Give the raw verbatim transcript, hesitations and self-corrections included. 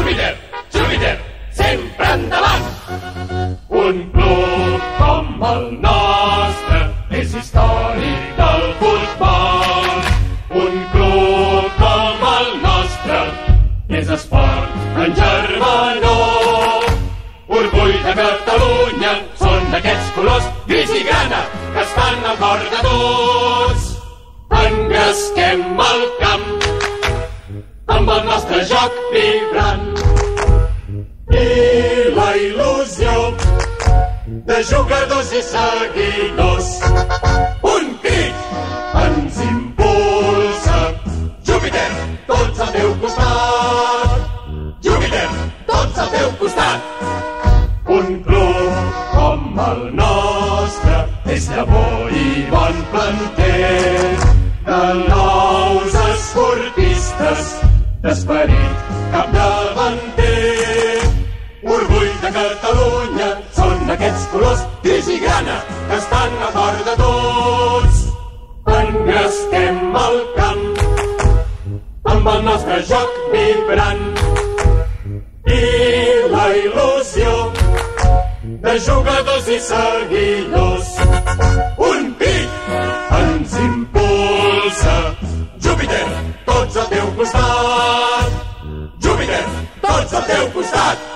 Júpiter, Júpiter, sempre endavant! Un club com el nostre és històric del futbol. Un club com el nostre és esport en germanor. Orgull de Catalunya són d'aquests colors gris i grana que estan al cor de tots. Engresquem el camp amb el nostre joc vibrant i la il·lusió de jugadors i seguidors. Un crit ens impulsa. Júpiter, tots al teu costat. Júpiter, tots al teu costat. Un club com el nostre és llavor i bon planter de nous esportistes d'esperit capdavanter. Orgull de Catalunya són aquests colors gris i grana que estan a cor de tots. Engresquem el camp amb el nostre joc vibrant i la il·lusió de jugadors i seguidors. Un crit ens impulsa. Júpiter, tots al teu costat. Júpiter, tots al teu costat.